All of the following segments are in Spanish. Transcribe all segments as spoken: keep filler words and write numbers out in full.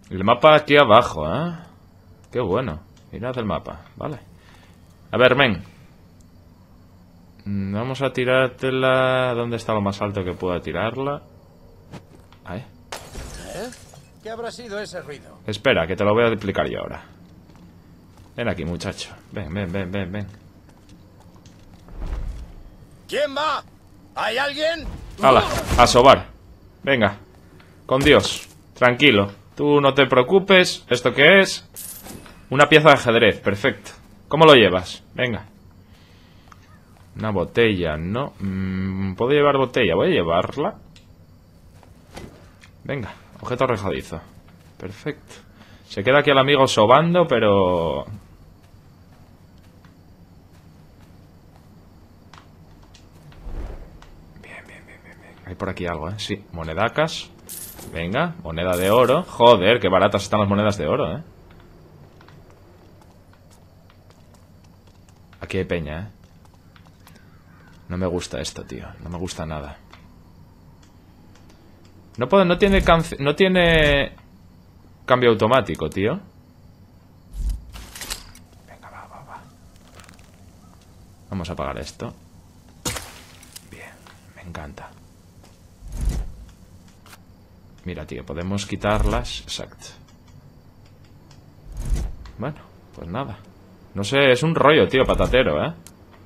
El mapa aquí abajo, ¿eh? Qué bueno. Mirad el mapa, vale. A ver, men. Vamos a tirártela... ¿Dónde está lo más alto que pueda tirarla? Ahí. ¿Eh? ¿Qué habrá sido ese ruido? Espera, que te lo voy a explicar yo ahora. Ven aquí, muchacho. Ven, ven, ven, ven, ven. ¿Quién va? ¿Hay alguien? ¡Hala! A sobar. Venga. Con Dios. Tranquilo. Tú no te preocupes. ¿Esto qué es? Una pieza de ajedrez. Perfecto. ¿Cómo lo llevas? Venga. Una botella, ¿no? Mm, ¿Puedo llevar botella? Voy a llevarla. Venga. Objeto arrojadizo. Perfecto. Se queda aquí el amigo sobando, pero... Bien, bien, bien, bien, bien. Hay por aquí algo, ¿eh? Sí, monedacas. Venga, moneda de oro. Joder, qué baratas están las monedas de oro, ¿eh? Aquí hay peña, ¿eh? No me gusta esto, tío. No me gusta nada. No puedo, no tiene cance... No tiene... Cambio automático, tío. Venga, va, va, va. Vamos a apagar esto. Bien, me encanta. Mira, tío, podemos quitarlas. Exacto. Bueno, pues nada. No sé, es un rollo, tío, patatero, ¿eh?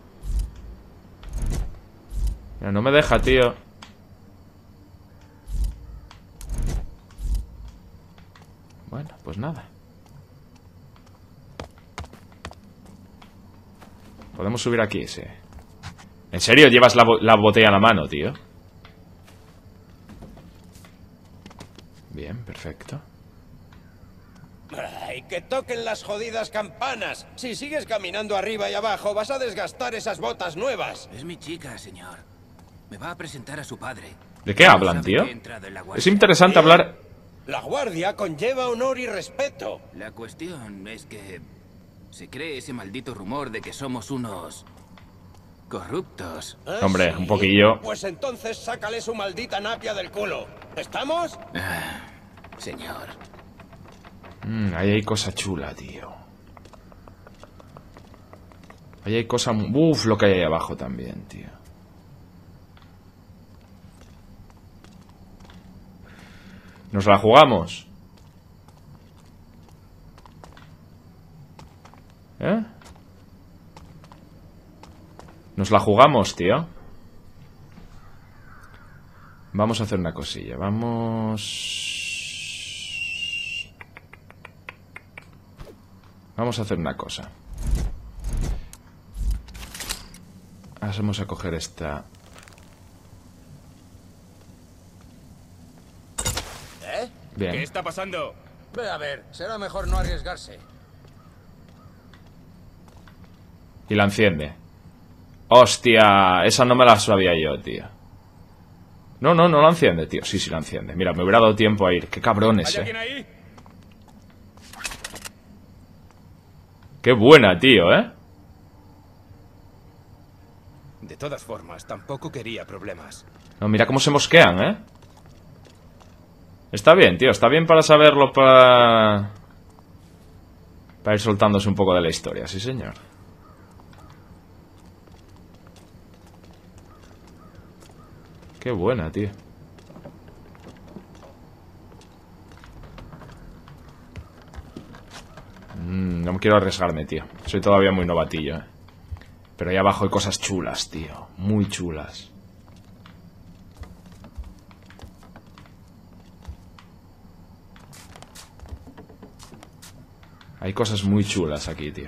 Mira, no me deja, tío. Bueno, pues nada. Podemos subir aquí, sí. ¿En serio llevas la, bo la botella en la mano, tío? Bien, perfecto. ¡Ay, que toquen las jodidas campanas! Si sigues caminando arriba y abajo, vas a desgastar esas botas nuevas. Es mi chica, señor. Me va a presentar a su padre. ¿De qué hablan, tío? Es interesante hablar... La guardia conlleva honor y respeto. La cuestión es que se cree ese maldito rumor de que somos unos corruptos. ¿Ah, Hombre, sí? un poquillo. Pues entonces sácale su maldita napia del culo. ¿Estamos? Ah, señor. Mm, ahí hay cosa chula, tío. Ahí hay cosa... Uf, lo que hay ahí abajo también, tío. ¿Nos la jugamos? ¿Eh? ¿Nos la jugamos, tío? Vamos a hacer una cosilla. Vamos... Vamos a hacer una cosa. Vamos a coger esta... ¿Eh? Bien. ¿Qué está pasando? Ve a ver, será mejor no arriesgarse. Y la enciende. Hostia, esa no me la sabía yo, tío. No, no, no la enciende, tío. Sí, sí la enciende. Mira, me hubiera dado tiempo a ir. Qué cabrones, ¿Hay alguien eh. ahí? Qué buena, tío, eh. De todas formas, tampoco quería problemas. No, mira cómo se mosquean, eh. Está bien, tío. Está bien para saberlo, para... Para ir soltándose un poco de la historia, sí, señor. Qué buena, tío. Mm, no me quiero arriesgarme, tío. Soy todavía muy novatillo, eh. Pero ahí abajo hay cosas chulas, tío. Muy chulas. Hay cosas muy chulas aquí, tío.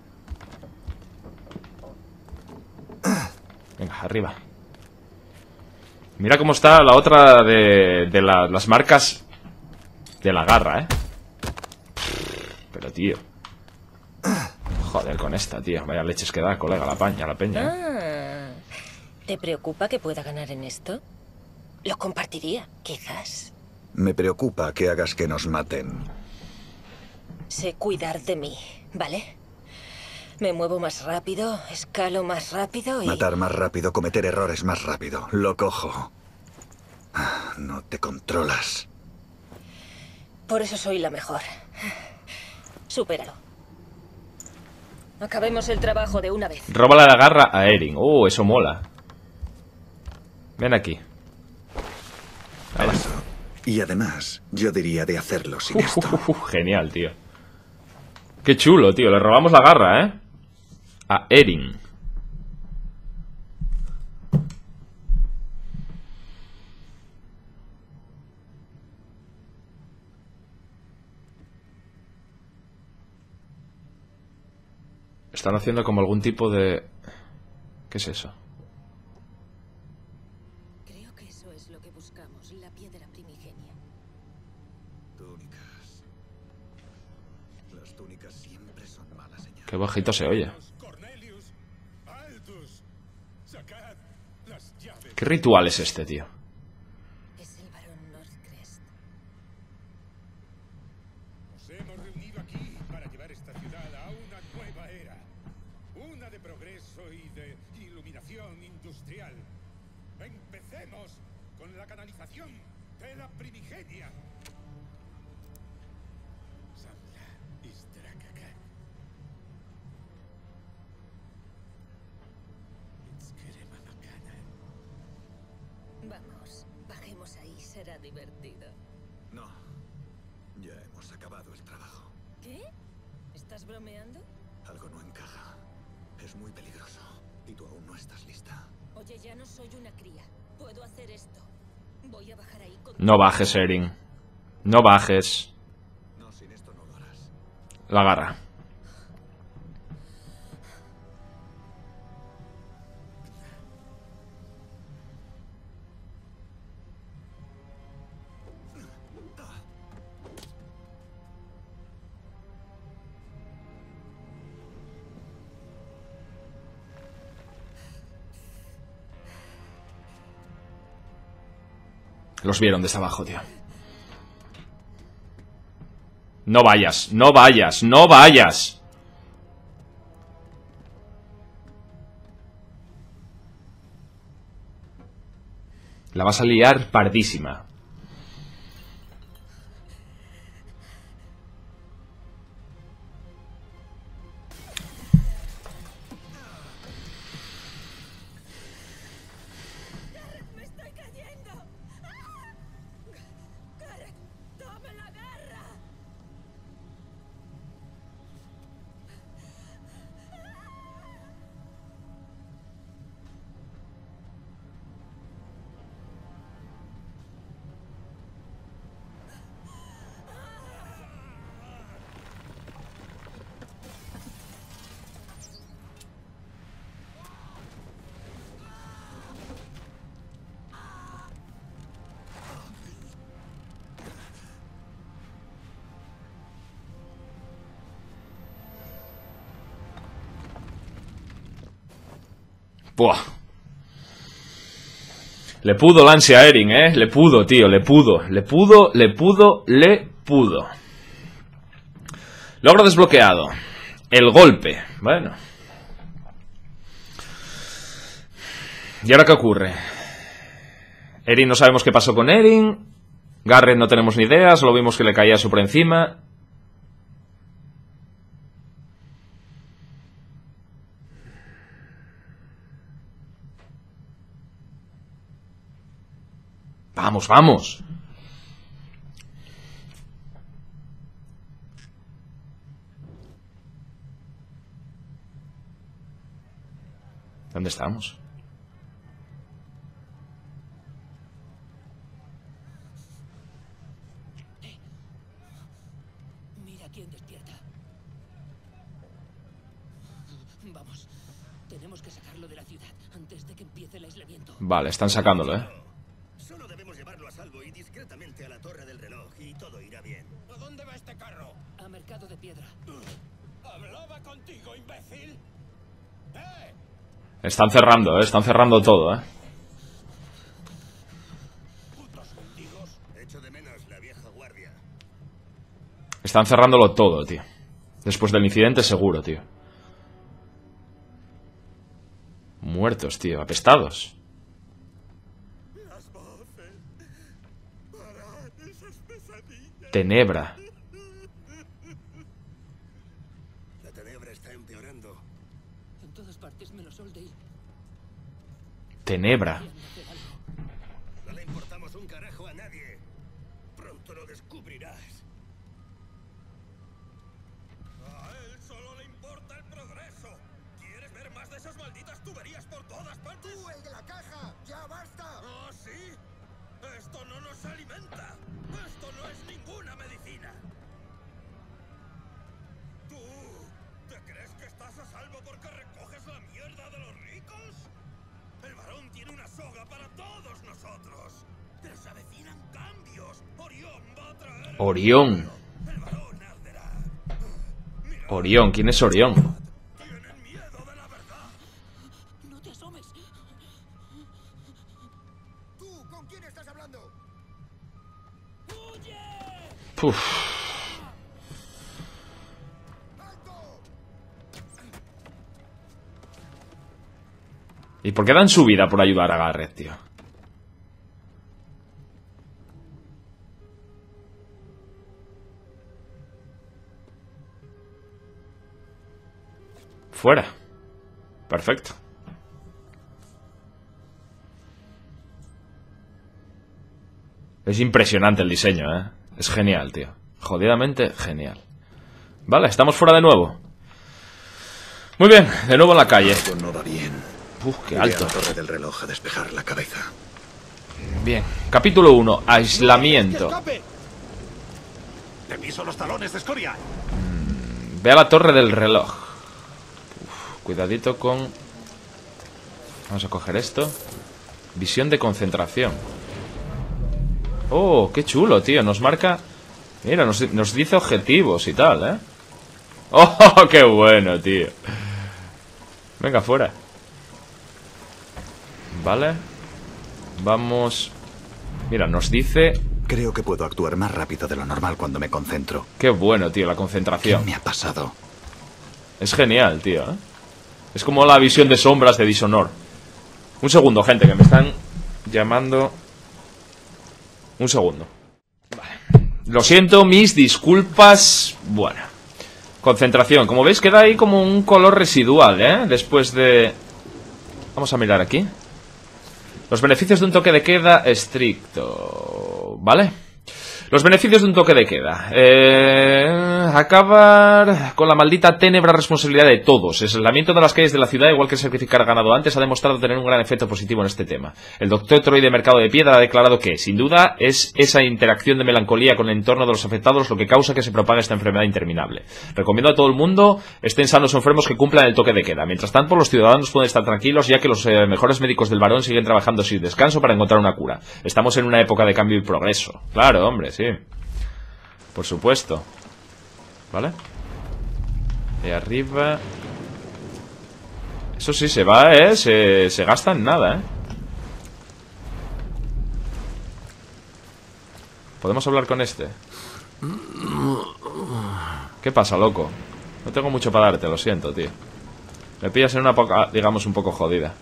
Venga, arriba. Mira cómo está la otra de, de la, las marcas de la garra, ¿eh? Pero, tío. Joder con esta, tío. Vaya leches que da, colega, la paña, la peña, ¿eh? Ah, ¿te preocupa que pueda ganar en esto? Lo compartiría, quizás. Me preocupa que hagas que nos maten. Sé cuidar de mí, ¿vale? Me muevo más rápido, escalo más rápido y... Matar más rápido, cometer errores más rápido. Lo cojo. No te controlas. Por eso soy la mejor. Supéralo. Acabemos el trabajo de una vez. Róbala la garra a Eren. Oh, eso mola. Ven aquí. Eso. Y además, yo diría de hacerlo sin Uf, esto. uf, uf, genial, tío. Qué chulo, tío. Le robamos la garra, ¿eh? A Eren. Están haciendo como algún tipo de... ¿Qué es eso? Creo que eso es lo que buscamos, la piedra primigenia. Túnicas. Las túnicas siempre son mala señal. Qué bajito se oye. Cornelius, Aldous, sacad las llaves. ¿Qué ritual es este, tío? Es el barón Northcrest. Nos hemos reunido aquí para llevar esta ciudad a una nueva era. Una de progreso y de iluminación industrial. Empecemos con la canalización de la primigenia. Samla Istrakaka. Itzkerema Makana. Vamos, bajemos ahí, será divertido. No. Ya hemos acabado el trabajo. ¿Qué? ¿Estás bromeando? Algo no encaja. Es muy peligroso. Y tú aún no estás lista. Oye, ya no soy una cría. Puedo hacer esto. Voy a bajar ahí con... No bajes, Eren. No bajes. No, sin esto no lo harás. La garra. Los vieron desde abajo, tío. No vayas, no vayas, no vayas. La vas a liar pardísima. ¡Me estoy cayendo! ¡Ah! ¡Gareth, tome la garra! Buah. Le pudo Lance a Eren, eh. Le pudo, tío, le pudo. Le pudo, le pudo, le pudo. Logro desbloqueado. El golpe. Bueno. ¿Y ahora qué ocurre? Eren, no sabemos qué pasó con Eren. Garrett no tenemos ni idea. Solo vimos que le caía eso por encima. Vamos, vamos. ¿Dónde estamos? Mira quién despierta. Vamos, tenemos que sacarlo de la ciudad antes de que empiece el aislamiento. Vale, están sacándolo, eh. Solo debemos llevarlo a salvo y discretamente a la torre del reloj y todo irá bien. ¿A dónde va este carro? A Mercado de Piedra. ¿Hablaba contigo, imbécil? ¡Eh! Están cerrando, eh. Están cerrando todo, eh. ¡Putos mendigos! Echo de menos la vieja guardia. Están cerrándolo todo, tío. Después del incidente seguro, tío. Muertos, tío. Apestados. Las voces. Parad esas pesadillas. Tenebra. La tenebra está empeorando. En todas partes menos Oldale. Tenebra. No le importamos un carajo a nadie. Pronto lo descubrirás. A él solo le importa el progreso. ¿Quieres ver más de esas malditas tuberías por todas partes? ¡Tú, el de la caja! ¡Ya basta! ¿Oh, sí? Esto no nos alimenta. Esto no es ninguna medicina. ¿Tú te crees que estás a salvo porque recoges la mierda de los ricos? El varón tiene una soga para todos nosotros. Pero se avecinan cambios. Orión va a traer... Orión. El varón arderá. Mira, Orión, ¿quién es Orión? tienen miedo de la verdad. No te asomes. ¿Tú con quién estás hablando? Uf. ¿Y por qué dan su vida por ayudar a Garrett, tío? Fuera. Perfecto. Es impresionante el diseño, ¿eh? Es genial, tío. Jodidamente genial. Vale, estamos fuera de nuevo. Muy bien, de nuevo en la calle. Algo no va bien. Uf, qué Iré a alto. la torre del reloj a despejar la cabeza. Bien. Capítulo uno. Aislamiento. Te piso los talones de escoria. Ve a la torre del reloj. Uf, cuidadito con... Vamos a coger esto. Visión de concentración. Oh, qué chulo, tío. Nos marca... Mira, nos, nos dice objetivos y tal, ¿eh? Oh, qué bueno, tío. Venga, fuera. Vale. Vamos... Mira, nos dice... Creo que puedo actuar más rápido de lo normal cuando me concentro. Qué bueno, tío, la ¿Qué concentración. me ha pasado? Es genial, tío, ¿eh? Es como la visión de sombras de Dishonor. Un segundo, gente, que me están llamando. Un segundo. Vale. Lo siento, mis disculpas. Bueno. Concentración. Como veis, queda ahí como un color residual, ¿eh? Después de... Vamos a mirar aquí. Los beneficios de un toque de queda estricto. ¿Vale? Los beneficios de un toque de queda. Eh, acabar con la maldita tenebra responsabilidad de todos. El aislamiento de las calles de la ciudad, igual que el sacrificar ganado antes, ha demostrado tener un gran efecto positivo en este tema. El doctor Troy de Mercado de Piedra ha declarado que, sin duda, es esa interacción de melancolía con el entorno de los afectados lo que causa que se propague esta enfermedad interminable. Recomiendo a todo el mundo, estén sanos o enfermos, que cumplan el toque de queda. Mientras tanto, los ciudadanos pueden estar tranquilos, ya que los eh, mejores médicos del varón siguen trabajando sin descanso para encontrar una cura. Estamos en una época de cambio y progreso. Claro, hombre, sí. Por supuesto. ¿Vale? Y arriba... Eso sí, se va, ¿eh? Se, se gasta en nada, ¿eh? ¿Podemos hablar con este? ¿Qué pasa, loco? No tengo mucho para darte, lo siento, tío. Me pillas en una poca... digamos, un poco jodida.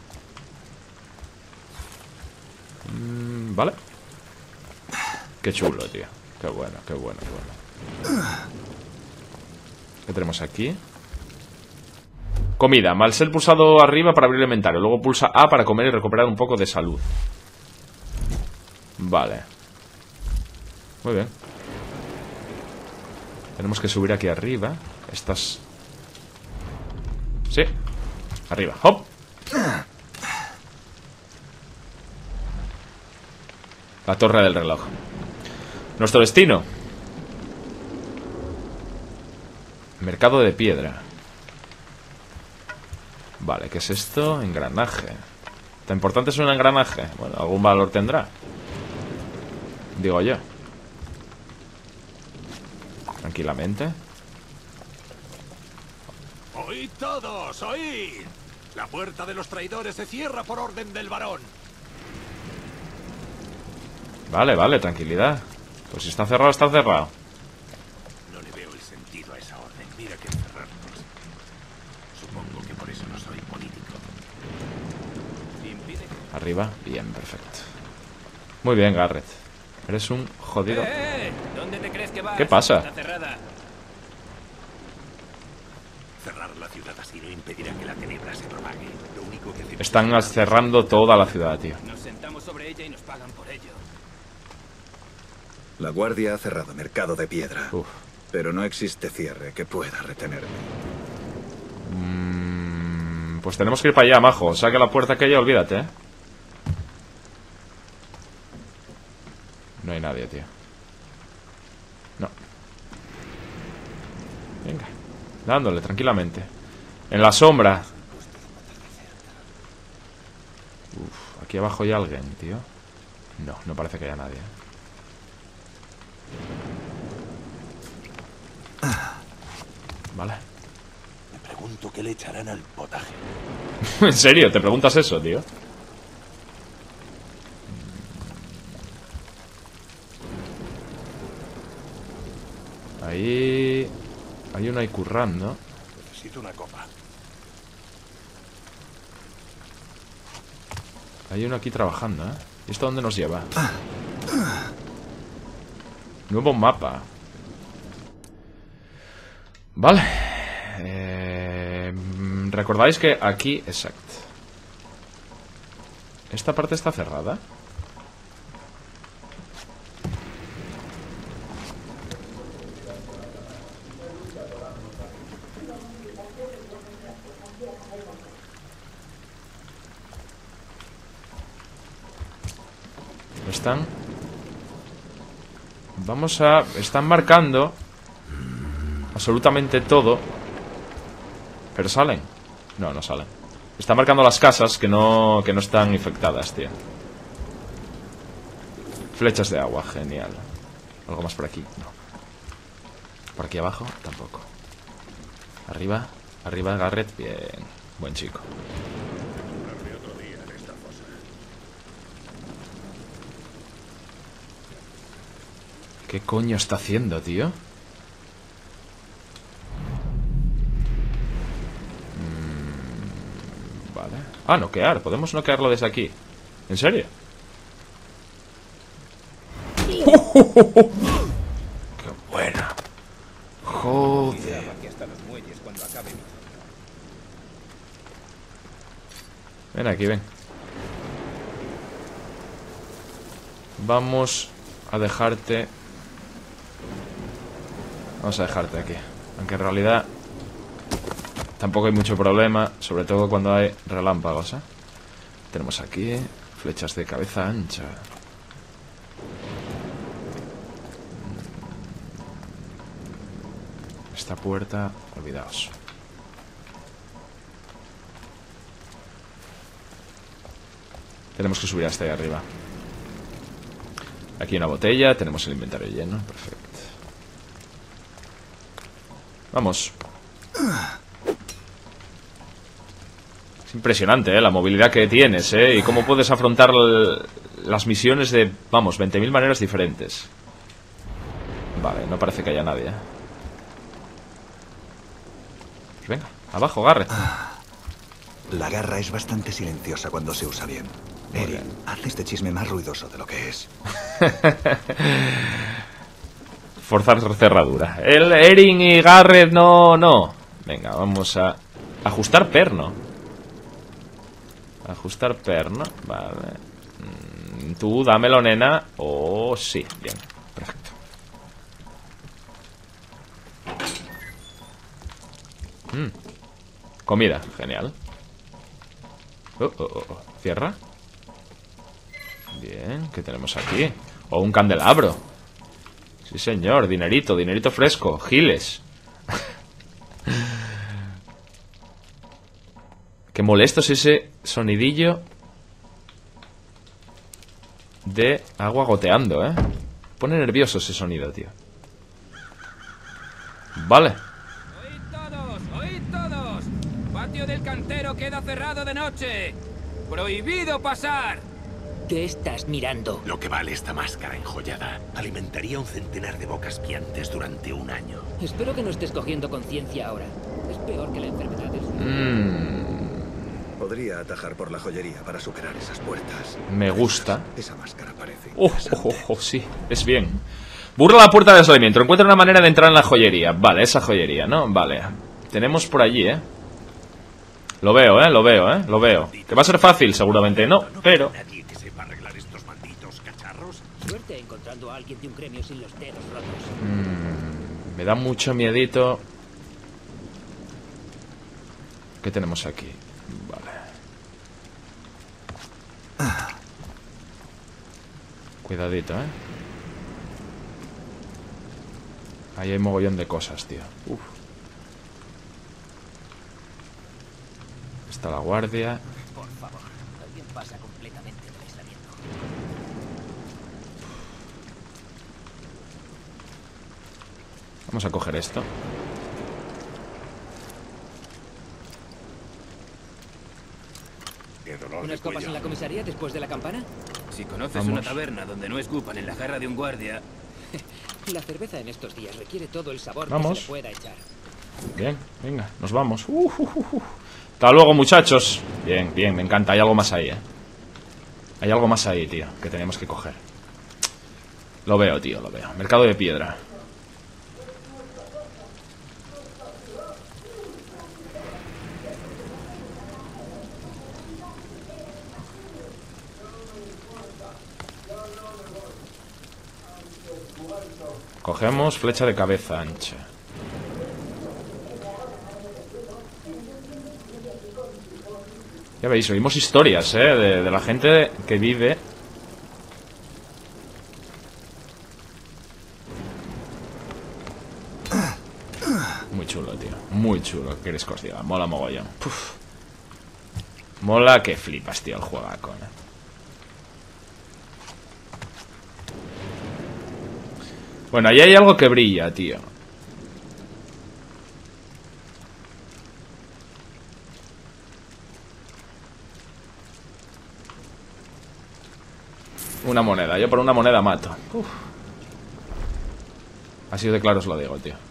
Mm, ¿Vale? Qué chulo, tío. Qué bueno, qué bueno, qué bueno. ¿Qué tenemos aquí? Comida. Mal ser pulsado arriba para abrir el inventario. Luego pulsa A para comer y recuperar un poco de salud. Vale. Muy bien. Tenemos que subir aquí arriba. Estas... Sí. Arriba. ¡Hop! La torre del reloj. Nuestro destino. Mercado de piedra. Vale, ¿qué es esto? Engranaje. ¿Tan importante es un engranaje? Bueno, algún valor tendrá. Digo yo. Tranquilamente. ¡Oíd todos! ¡Oíd! La puerta de los traidores se cierra por orden del varón. Vale, vale, tranquilidad. Pues si está cerrado, está cerrado. No le veo el sentido a esa orden. Mira que encerrarnos. Supongo que por eso no soy político. Impide. Arriba, bien, perfecto. Muy bien, Garrett. Eres un jodido. ¡Eh! ¿Dónde te crees que vas? ¿Qué pasa? Está cerrada. Cerrar la ciudad así no impedirá que la tenebra se propague. Lo único que hacemos Están es- cerrando toda la ciudad, tío. Nos sentamos sobre ella y nos pagan por ello. La guardia ha cerrado Mercado de Piedra. Uf. Pero no existe cierre que pueda retenerme. Mm, pues tenemos que ir para allá, majo. Saca la puerta aquella, olvídate, ¿eh? No hay nadie, tío. No. Venga. Dándole, tranquilamente. En la sombra. Uf, aquí abajo hay alguien, tío. No, no parece que haya nadie. Vale. Me pregunto qué le echarán al potaje. ¿En serio? ¿Te preguntas eso, tío? Ahí... Hay uno ahí currando. Necesito una copa. Hay uno aquí trabajando, ¿eh? ¿Y esto dónde nos lleva? Nuevo mapa. Vale. Eh, ¿Recordáis que aquí... Exacto. ¿Esta parte está cerrada? Están... Vamos a... Están marcando absolutamente todo. Pero salen. No, no salen. Están marcando las casas que no, que no están infectadas, tío. Flechas de agua, genial. ¿Algo más por aquí? No. Por aquí abajo, tampoco. Arriba, arriba, Garrett, bien. Buen chico. ¿Qué coño está haciendo, tío? Mm, vale. Ah, noquear. Podemos noquearlo desde aquí. ¿En serio? ¡Qué buena! Joder. Aquí hasta los muelles cuando acabe. Ven aquí, ven. Vamos a dejarte... Vamos a dejarte aquí. Aunque en realidad tampoco hay mucho problema, sobre todo cuando hay relámpagos, ¿eh? Tenemos aquí flechas de cabeza ancha. Esta puerta, olvidaos. Tenemos que subir hasta ahí arriba. Aquí hay una botella, tenemos el inventario lleno, perfecto. Vamos. Es impresionante, ¿eh? La movilidad que tienes, ¿eh? Y cómo puedes afrontar las misiones de, vamos, veinte mil maneras diferentes. Vale, no parece que haya nadie. Pues venga, abajo, Garrett. La garra es bastante silenciosa cuando se usa bien. Erin, haz este chisme más ruidoso de lo que es. Forzar cerradura. El Erin y Garrett no, no. Venga, vamos a ajustar perno. Ajustar perno, vale. Mm, tú dámelo, nena. Oh, sí, bien, perfecto. Mm. Comida, genial. Oh, oh, oh, oh. Cierra. Bien, ¿qué tenemos aquí? Oh, un candelabro. Sí, señor, dinerito, dinerito fresco. Giles. Qué molesto es ese sonidillo de agua goteando, ¿eh? Pone nervioso ese sonido, tío. Vale. ¡Oíd todos! ¡Oíd todos! Patio del cantero queda cerrado de noche. ¡Prohibido pasar! ¿Qué estás mirando? Lo que vale esta máscara enjollada alimentaría un centenar de bocas piantes durante un año. Espero que no estés cogiendo conciencia ahora. Es peor que la enfermedad del... Mm. Podría atajar por la joyería para superar esas puertas. Me gusta. Esa máscara parece Oh, oh, oh, oh, sí, es bien. Burla la puerta de aislamiento. Encuentra una manera de entrar en la joyería. Vale, esa joyería, ¿no? Vale. Tenemos por allí, ¿eh? Lo veo, ¿eh? Lo veo, ¿eh? Lo veo. ¿Que va a ser fácil? Seguramente no, pero... ¿Nadie que sepa arreglar estos malditos cacharros? Suerte encontrando a alguien de un gremio sin los dedos rotos. Mm, me da mucho miedito. ¿Qué tenemos aquí? Vale. Cuidadito, ¿eh? Ahí hay mogollón de cosas, tío. Uf. Está la guardia. Por favor, alguien pasa completamente del aislamiento. Vamos a coger esto. Qué dolor de ¿Unas copas cuello. en la comisaría después de la campana? Si conoces Vamos. una taberna donde no escupan en la jarra de un guardia... La cerveza en estos días requiere todo el sabor Vamos. que se le pueda echar. Bien, venga, nos vamos. Uh, uh, uh, uh. Hasta luego, muchachos. Bien, bien, me encanta. Hay algo más ahí, eh. Hay algo más ahí, tío, que tenemos que coger. Lo veo, tío, lo veo. Mercado de piedra. Cogemos flecha de cabeza ancha. Ya veis, oímos historias, ¿eh? De, de la gente que vive. Muy chulo, tío. Muy chulo, que eres que os diga. Mola mogollón. Puf. Mola que flipas, tío, el juegaco, ¿eh? Bueno, ahí hay algo que brilla, tío. Una moneda, yo por una moneda mato. Uf. Así de claro os lo digo, tío.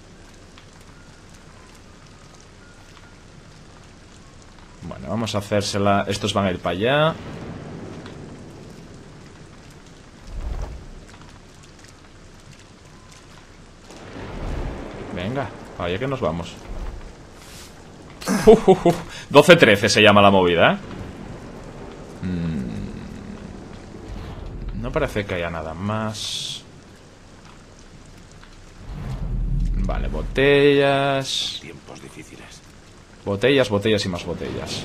Bueno, vamos a hacérsela. Estos van a ir para allá. Venga, para allá que nos vamos. uh, uh, uh. doce trece se llama la movida, ¿eh? Mm. No parece que haya nada más. Vale, botellas. Tiempos difíciles. Botellas, botellas y más botellas.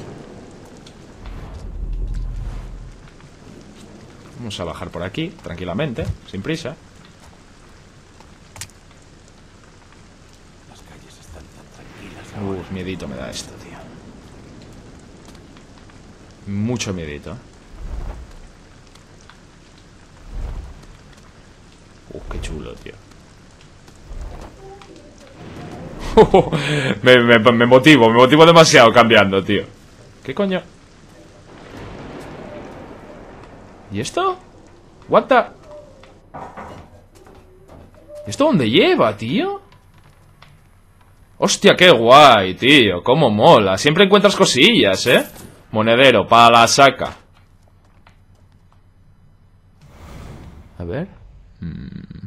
Vamos a bajar por aquí, tranquilamente, sin prisa. Las calles están tan tranquilas ahora. Uh, miedito me da esto, tío. Mucho miedito. Uh, qué chulo, tío. me, me, me motivo, me motivo demasiado cambiando, tío. ¿Qué coño? ¿Y esto? What the... ¿Y esto dónde lleva, tío? Hostia, qué guay, tío. Cómo mola. Siempre encuentras cosillas, ¿eh? Monedero, para la saca. A ver. Hmm.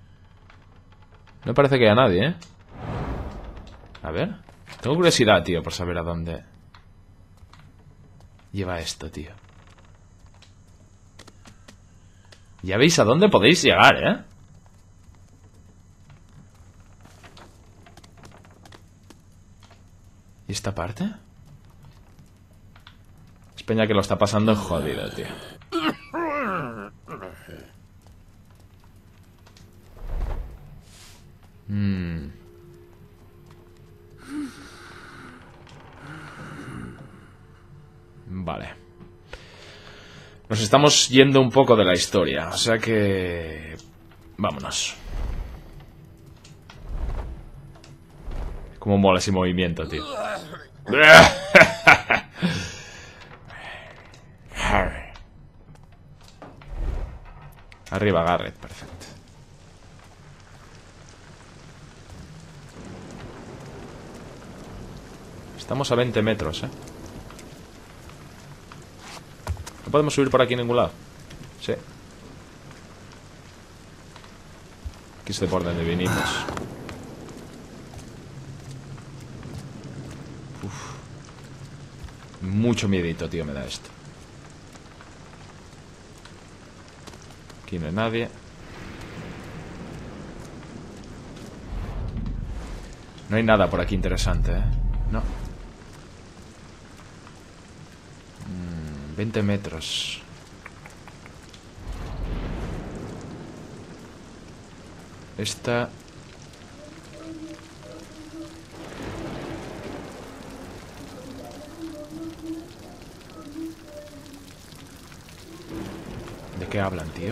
No parece que haya nadie, ¿eh? A ver. Tengo curiosidad, tío, por saber a dónde lleva esto, tío. Ya veis a dónde podéis llegar, ¿eh? ¿Y esta parte? Es peña que lo está pasando jodido, tío. Hmm. Vale. Nos estamos yendo un poco de la historia, o sea que... vámonos. Cómo mola ese movimiento, tío. Arriba, Garrett, perfecto. Estamos a veinte metros, eh. ¿No podemos subir por aquí en ningún lado? Sí. Aquí es de por donde vinimos. Uf. Mucho miedito, tío, me da esto. Aquí no hay nadie. No hay nada por aquí interesante, ¿eh? No. Mm, veinte metros. Esta... ¿De qué hablan, tío?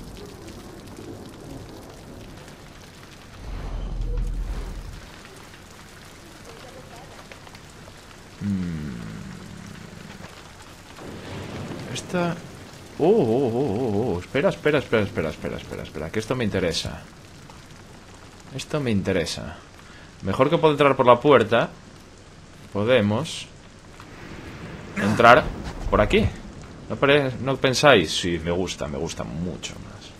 Esta... Oh, oh, oh, oh, oh. Espera, espera, espera, espera, espera, espera, espera, que esto me interesa. Esto me interesa. Mejor que puedo entrar por la puerta, podemos entrar por aquí. ¿No, pare... ¿No pensáis? Sí, me gusta, me gusta mucho más.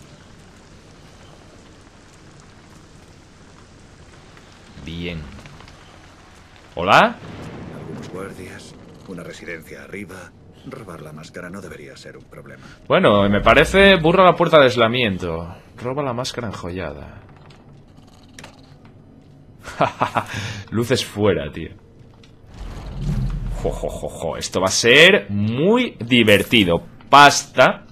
Bien. ¿Hola? Algunos guardias, una residencia arriba. Robar la máscara no debería ser un problema. Bueno, me parece burra la puerta de aislamiento. Roba la máscara enjollada. Luces fuera, tío. Jo, jo, jo, jo. Esto va a ser muy divertido. Pasta.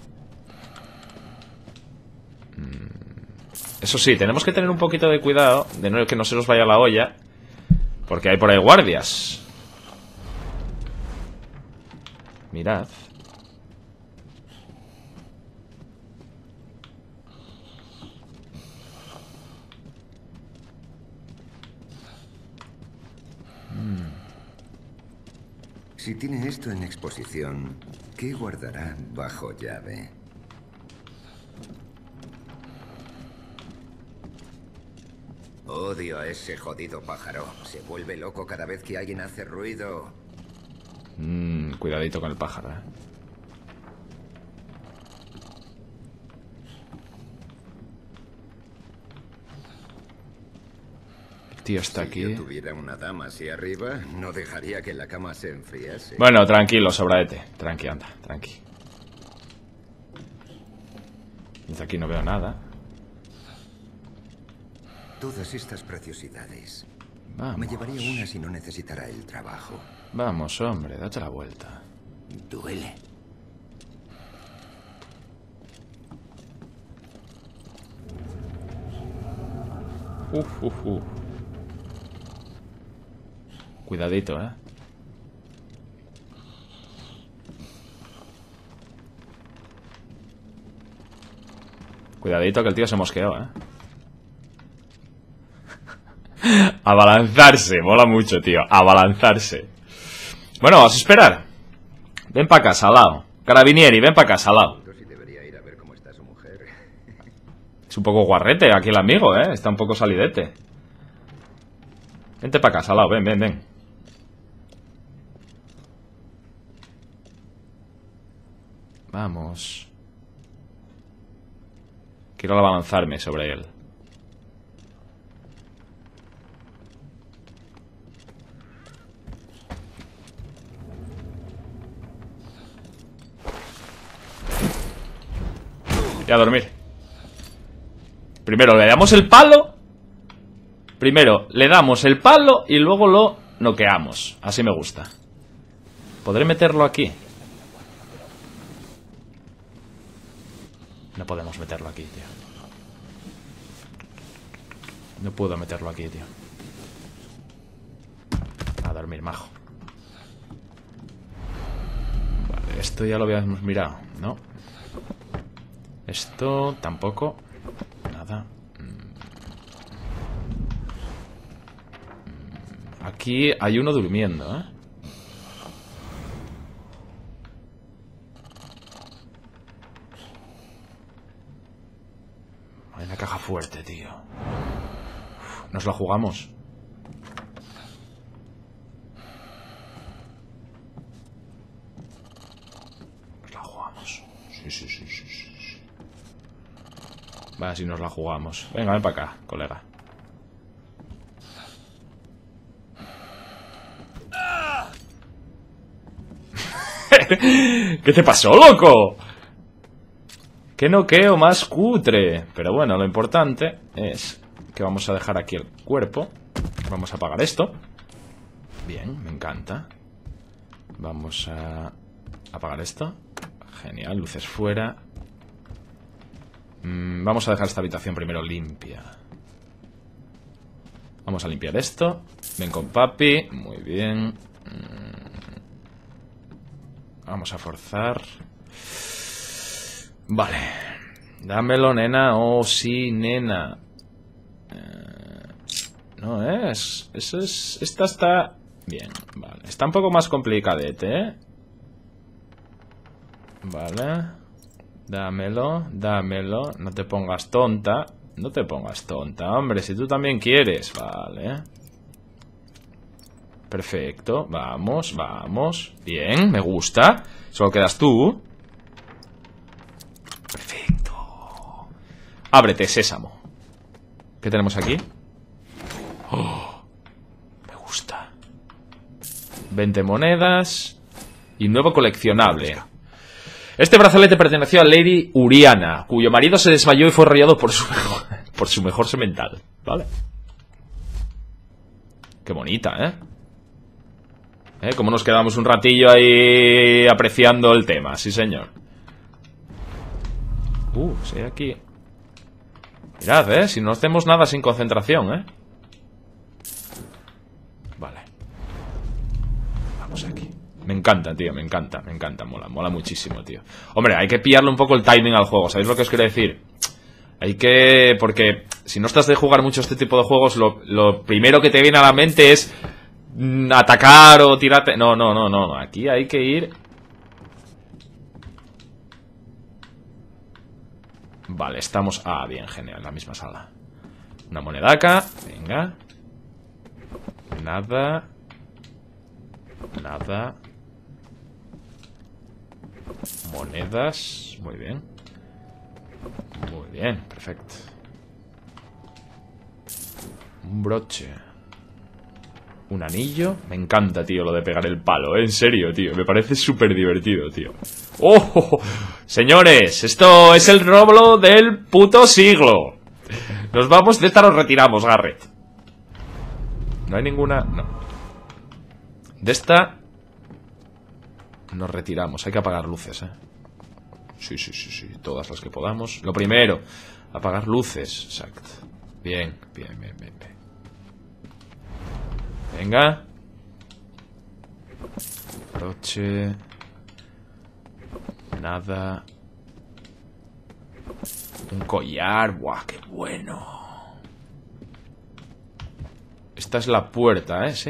Eso sí, tenemos que tener un poquito de cuidado de no que no se nos vaya la olla, porque hay por ahí guardias. Mirad. Mm. Si tiene esto en exposición, ¿qué guardará bajo llave? Odio a ese jodido pájaro. Se vuelve loco cada vez que alguien hace ruido. Mm, cuidadito con el pájaro, ¿eh? El tío está si aquí. Si yo tuviera una dama así arriba, no dejaría que la cama se enfriase. Bueno, tranquilo, sobradete. Tranqui, anda, tranqui. Desde aquí no veo nada. Todas estas preciosidades. Vamos. Me llevaría una si no necesitara el trabajo. Vamos, hombre, date la vuelta. Duele. Uf, uf, uf. Cuidadito, ¿eh? Cuidadito que el tío se mosqueó, ¿eh? Abalanzarse, mola mucho, tío. Abalanzarse. Bueno, vamos a esperar. Ven para casa, al lado. Carabinieri, ven para casa, al lado. Es un poco guarrete aquí el amigo, ¿eh? Está un poco salidete. Vente para casa, al lado. Ven, ven, ven. Vamos. Quiero abalanzarme sobre él. Y a dormir. Primero le damos el palo. Primero le damos el palo y luego lo noqueamos. Así me gusta. ¿Podré meterlo aquí? No podemos meterlo aquí, tío. No puedo meterlo aquí, tío. A dormir, majo. Vale, esto ya lo habíamos mirado, ¿no? Esto tampoco. Nada. Aquí hay uno durmiendo, ¿eh? Hay una caja fuerte, tío. Uf, nos la jugamos. Nos la Sí, sí, sí, sí, sí. Va, si nos la jugamos. Venga, ven para acá, colega. ¿Qué te pasó, loco? Qué noqueo más cutre. Pero bueno, lo importante es que vamos a dejar aquí el cuerpo. Vamos a apagar esto. Bien, me encanta. Vamos a apagar esto. Genial, luces fuera. mm, Vamos a dejar esta habitación primero limpia. Vamos a limpiar esto. Ven con papi, muy bien. mm, Vamos a forzar. Vale. Dámelo, nena. Oh, sí, nena. Eh, no es. Eso es. Esta está. Bien, vale. Está un poco más complicadete, ¿eh? Vale. Dámelo, dámelo. No te pongas tonta. No te pongas tonta, hombre. Si tú también quieres. Vale. Perfecto. Vamos, vamos. Bien, me gusta. Solo quedas tú. Perfecto. Ábrete, sésamo. ¿Qué tenemos aquí? Oh, me gusta. veinte monedas. Y un nuevo coleccionable. Este brazalete perteneció a Lady Uriana, cuyo marido se desmayó y fue arrollado por su mejor, por su mejor semental. ¿Vale? Qué bonita, ¿eh? ¿Eh? Como nos quedamos un ratillo ahí apreciando el tema, sí señor. Uh, sí, aquí. Mirad, ¿eh? Si no hacemos nada sin concentración, ¿eh? Vale. Vamos aquí. Me encanta, tío, me encanta, me encanta, mola, mola muchísimo, tío. Hombre, hay que pillarle un poco el timing al juego, ¿sabéis lo que os quiero decir? Hay que... porque si no estás de jugar mucho este tipo de juegos, lo, lo primero que te viene a la mente es mm, atacar o tirarte... No, no, no, no, aquí hay que ir... Vale, estamos... Ah, bien, genial, la misma sala. Una monedaca, venga. Nada. Nada. Monedas, muy bien. Muy bien, perfecto. Un broche. Un anillo. Me encanta, tío, lo de pegar el palo, ¿eh? En serio, tío, me parece súper divertido, tío. ¡Oh! Señores, esto es el robo del puto siglo. Nos vamos, de esta nos retiramos, Garrett. No hay ninguna... No. De esta nos retiramos. Hay que apagar luces, ¿eh? Sí, sí, sí, sí. Todas las que podamos. Lo primero, apagar luces. Exacto. Bien, bien, bien, bien, bien. Venga. Broche. Nada. Un collar. Buah, qué bueno. Esta es la puerta, ¿eh? Sí.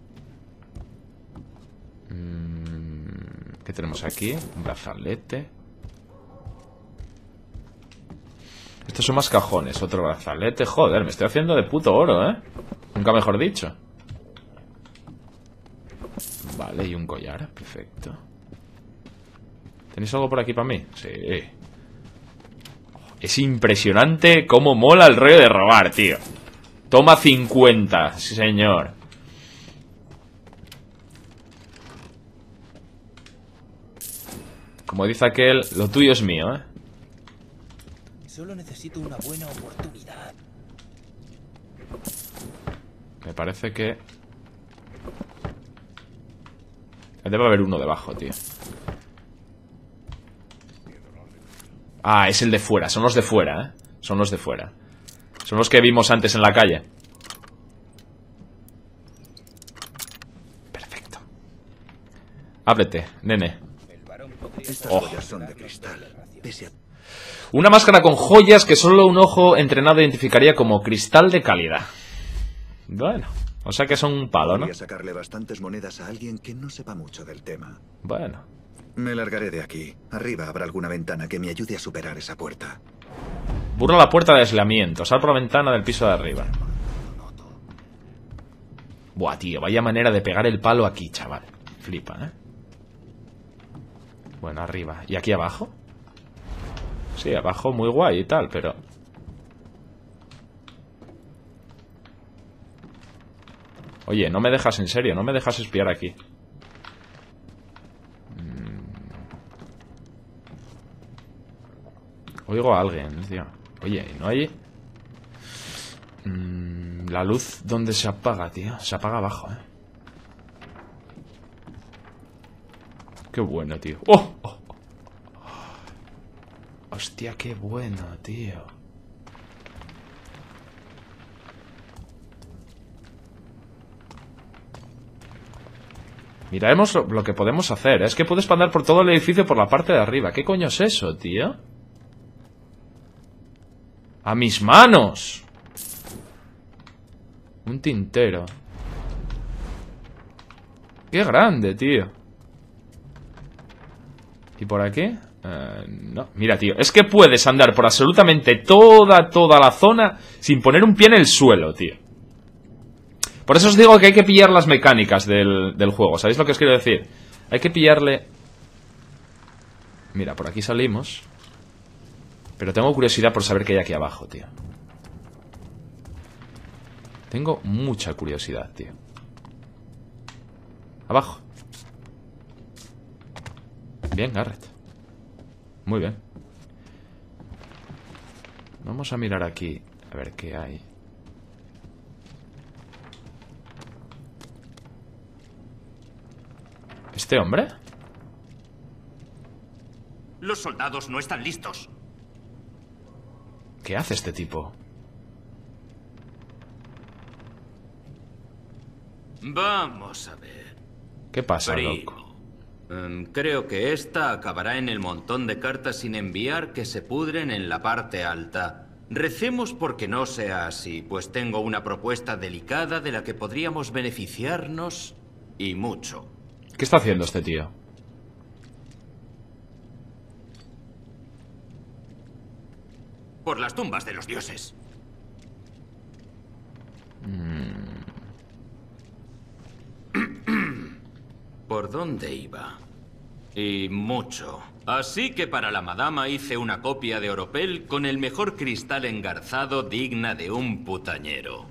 ¿Qué tenemos aquí? Un brazalete. Estos son más cajones. Otro brazalete. Joder, me estoy haciendo de puto oro, ¿eh? Nunca mejor dicho. Vale, y un collar. Perfecto. ¿Tenéis algo por aquí para mí? Sí. Es impresionante cómo mola el rollo de robar, tío. Toma cincuenta, sí señor. Como dice aquel, lo tuyo es mío, ¿eh? Solo necesito una buena oportunidad. Me parece que... Debe haber uno debajo, tío. Ah, es el de fuera, son los de fuera, ¿eh? Son los de fuera. Son los que vimos antes en la calle. Perfecto. Ábrete, nene. Estas Oh. joyas son de cristal. Pese a... Una máscara con joyas que solo un ojo entrenado identificaría como cristal de calidad. Bueno, o sea que son un palo, ¿no? Podría sacarle bastantes monedas a alguien que no sepa mucho del tema. Bueno. Me largaré de aquí. Arriba habrá alguna ventana que me ayude a superar esa puerta. Burla la puerta de aislamiento. Sal por la ventana del piso de arriba. Buah, tío, vaya manera de pegar el palo aquí, chaval. Flipa, ¿eh? Bueno, arriba. ¿Y aquí abajo? Sí, abajo muy guay y tal, pero... Oye, no me dejas en serio, no me dejas espiar aquí. Mm. Oigo a alguien, tío. Oye, ¿no hay...? Mm, la luz, ¿dónde se apaga, tío? Se apaga abajo, eh. Qué bueno, tío. ¡Oh! ¡Oh! Hostia, qué bueno, tío. Miraremos lo, lo que podemos hacer. Es que puedes andar por todo el edificio por la parte de arriba. ¿Qué coño es eso, tío? ¡A mis manos! Un tintero. ¡Qué grande, tío! ¿Y por aquí? Uh, no, mira, tío, es que puedes andar por absolutamente toda, toda la zona sin poner un pie en el suelo, tío. Por eso os digo que hay que pillar las mecánicas del, del juego. ¿Sabéis lo que os quiero decir? Hay que pillarle... Mira, por aquí salimos. Pero tengo curiosidad por saber qué hay aquí abajo, tío. Tengo mucha curiosidad, tío. Abajo. Bien, Garrett. Muy bien. Vamos a mirar aquí. A ver qué hay. ¿Este hombre? Los soldados no están listos. ¿Qué hace este tipo? Vamos a ver. ¿Qué pasa, Primo. loco? Um, creo que esta acabará en el montón de cartas sin enviar que se pudren en la parte alta. Recemos porque no sea así, pues tengo una propuesta delicada de la que podríamos beneficiarnos y mucho. ¿Qué está haciendo este tío? Por las tumbas de los dioses. Mm. ¿Por dónde iba? Y mucho. Así que para la madama hice una copia de Oropel con el mejor cristal engarzado digna de un putañero.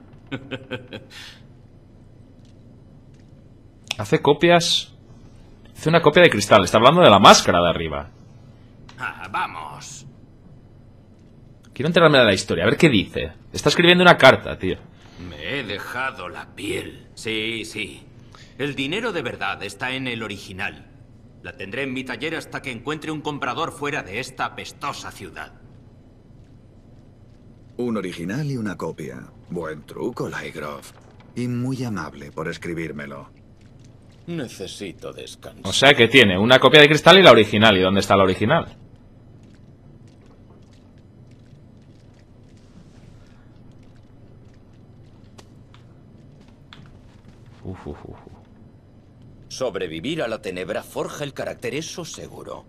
Hace copias... Hace una copia de cristal. Está hablando de la máscara de arriba. Ah, vamos. Quiero enterarme de la historia. A ver qué dice. Está escribiendo una carta, tío. Me he dejado la piel. Sí, sí. El dinero de verdad está en el original. La tendré en mi taller hasta que encuentre un comprador fuera de esta apestosa ciudad. Un original y una copia. Buen truco, Lygroff. Y muy amable por escribírmelo. Necesito descansar. O sea que tiene una copia de cristal y la original. ¿Y dónde está la original? Uf, uf, uf. Sobrevivir a la tenebra forja el carácter, eso seguro.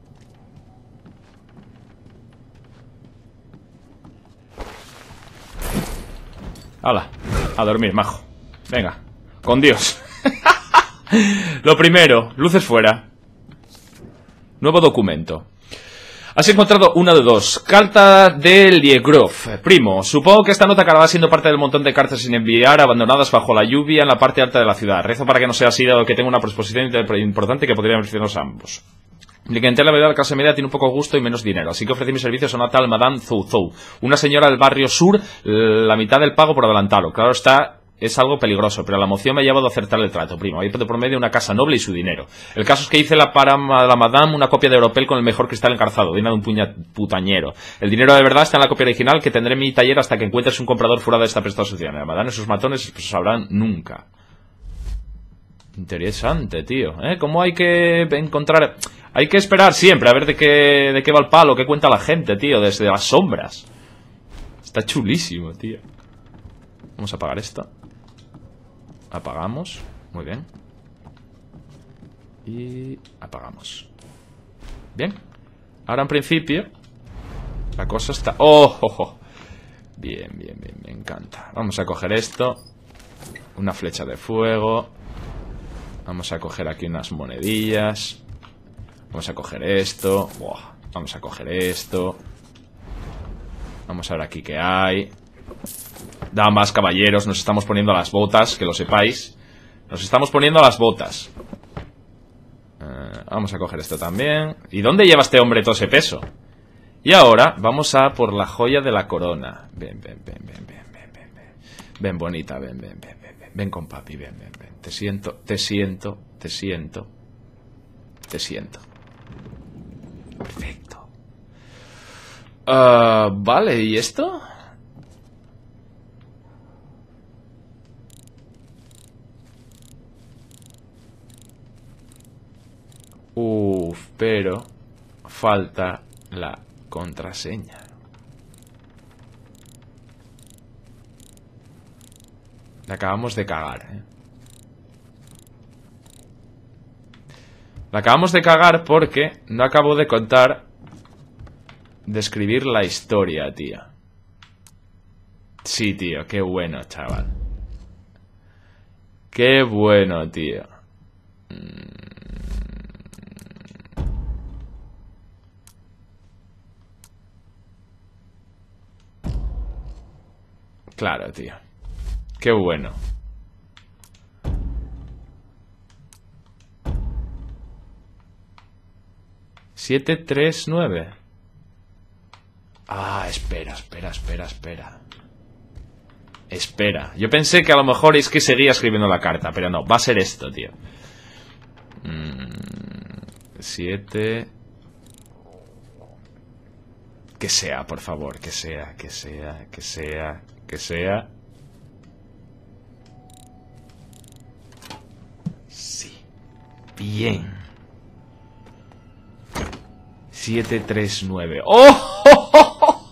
Hala, a dormir, majo. Venga, con Dios. Lo primero, luces fuera. Nuevo documento. Has encontrado una de dos. Carta de Liegrov. Primo, supongo que esta nota acabará siendo parte del montón de cartas sin enviar, abandonadas bajo la lluvia en la parte alta de la ciudad. Rezo para que no sea así, dado que tengo una proposición importante que podría beneficiarnos a ambos. Mi clientela de la clase media tiene un poco gusto y menos dinero, así que ofrecí mis servicios a una tal Madame Zhou Zhou, una señora del barrio sur, la mitad del pago por adelantado. Claro está... Es algo peligroso, pero la emoción me ha llevado a acertar el trato, primo. Hay de por medio una casa noble y su dinero. El caso es que hice la para la madame una copia de Oropel con el mejor cristal encarzado, digna de un puña, putañero. El dinero de verdad está en la copia original que tendré en mi taller hasta que encuentres un comprador fuera de esta prestada sociedad. La madame y sus matones pues, sabrán nunca. Interesante, tío. ¿Eh? ¿Cómo hay que encontrar...? Hay que esperar siempre a ver de qué, de qué va el palo, qué cuenta la gente, tío, desde las sombras. Está chulísimo, tío. Vamos a apagar esto. Apagamos. Muy bien. Y apagamos. Bien. Ahora en principio la cosa está... ¡Oh! oh, oh! Bien, bien, bien. Me encanta. Vamos a coger esto. Una flecha de fuego. Vamos a coger aquí unas monedillas. Vamos a coger esto. ¡Buah! Vamos a coger esto. Vamos a ver aquí qué hay. Damas, caballeros, nos estamos poniendo las botas, que lo sepáis. Nos estamos poniendo las botas. uh, Vamos a coger esto también. ¿Y dónde lleva este hombre todo ese peso? Y ahora vamos a por la joya de la corona. Ven, ven, ven, ven, ven, ven, ven, ven. Ven, bonita, ven, ven, ven, ven, ven. Ven con papi, ven, ven, ven. Te siento, te siento, te siento. Te siento. Perfecto. uh, Vale, ¿y esto? Uf, pero falta la contraseña. La acabamos de cagar, ¿eh? La acabamos de cagar porque no acabo de contar, de escribir la historia, tío. Sí, tío, qué bueno, chaval. Qué bueno, tío. Claro, tío. Qué bueno. siete tres nueve. Ah, espera, espera, espera, espera. Espera. Yo pensé que a lo mejor es que seguía escribiendo la carta, pero no, va a ser esto, tío. siete... Que sea, por favor, que sea, que sea, que sea, que sea. Sí. Bien. siete tres nueve. ¡Oh!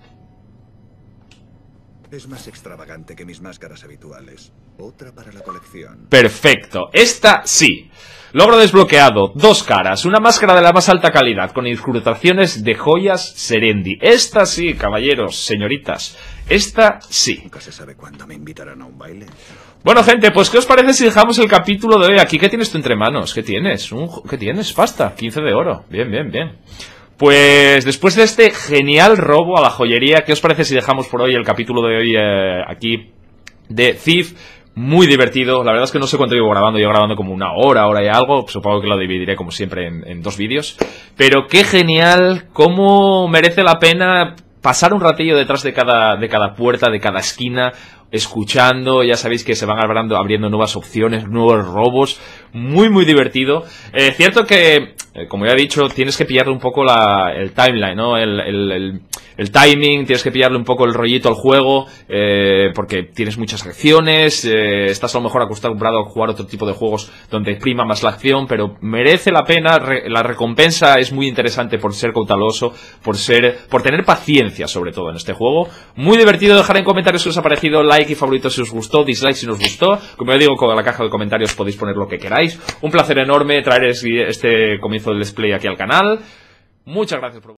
Es más extravagante que mis máscaras habituales. Otra para la colección. Perfecto. Esta sí. Logro desbloqueado. Dos caras. Una máscara de la más alta calidad con incrustaciones de joyas Serendi. Esta sí, caballeros, señoritas. Esta sí. Nunca se sabe cuándo me invitarán a un baile. Bueno, gente, pues ¿qué os parece si dejamos el capítulo de hoy aquí? ¿Qué tienes tú entre manos? ¿Qué tienes? Un... ¿Qué tienes? Pasta. quince de oro. Bien, bien, bien. Pues después de este genial robo a la joyería, ¿qué os parece si dejamos por hoy el capítulo de hoy eh, aquí de Thief? Muy divertido, la verdad es que no sé cuánto llevo grabando, yo grabando como una hora, hora y algo, supongo que lo dividiré como siempre en, en dos vídeos. Pero qué genial, cómo merece la pena pasar un ratillo detrás de cada, de cada puerta, de cada esquina, escuchando, ya sabéis que se van abriendo, abriendo nuevas opciones, nuevos robos, muy muy divertido. Eh, cierto que, eh, como ya he dicho, tienes que pillarle un poco la, el timeline, ¿no? El, el, el, el timing, tienes que pillarle un poco el rollito al juego, eh, porque tienes muchas acciones, eh, estás a lo mejor acostumbrado a jugar otro tipo de juegos donde prima más la acción, pero merece la pena, re, la recompensa es muy interesante por ser cauteloso, por ser, por tener paciencia sobre todo en este juego. Muy divertido, dejar en comentarios si os ha parecido, like y favorito si os gustó, dislike si no os gustó. Como ya digo, con la caja de comentarios podéis poner lo que queráis. Un placer enorme traer este comienzo del display aquí al canal. Muchas gracias por